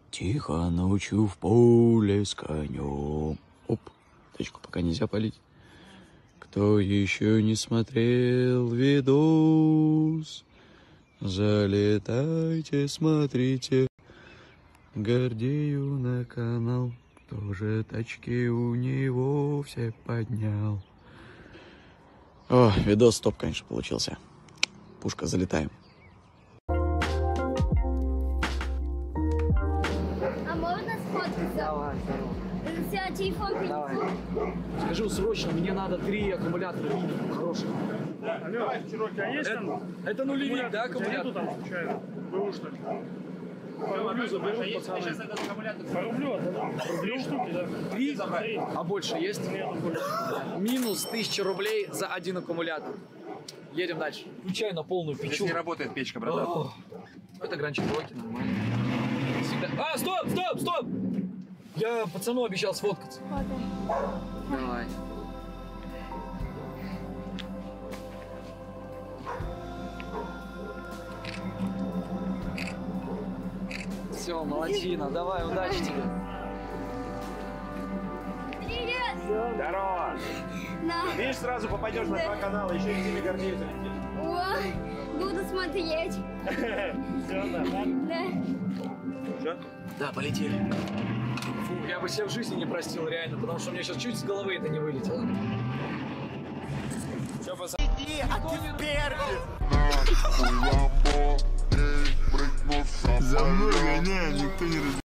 Тихо ночью в поле с конем. Оп, точку пока нельзя палить. Кто еще не смотрел видос, залетайте, смотрите. Гордею на канал, тоже тачки у него все поднял. О, видос топ, конечно, получился. Пушка, залетаем. А можно сфоткаться? Давай, здорово. Взять телефон, Давай. Скажу срочно, мне надо 3 аккумулятора минимум хороших. Алло, Чироки, а есть там? Это нулевик, да, Нету аккумулятор? там случайно? БУ, что ли? По рублю заберут, пацаны. По рублю отдадут. Рублю штуки, да? 3? А больше есть? Нету больше. Минус 1000 рублей за 1 аккумулятор. Едем дальше. Включай на полную Здесь печу. не работает печка, братан. О, это гранчик Роки, нормально. Всегда... А, стоп! Я пацану обещал сфоткаться. Давай. Все, молодчина, давай, удачи тебе. Привет! Здорово! На. Видишь, сразу попадешь на 2 канала, еще и тебе Гордею залетишь. О, буду смотреть. Все, да. Да. Что? Да, полетели. Фу, я бы себе в жизни не простил, реально, потому что у меня сейчас чуть с головы это не вылетело. Что, пацаны? За мной гоняем, никто не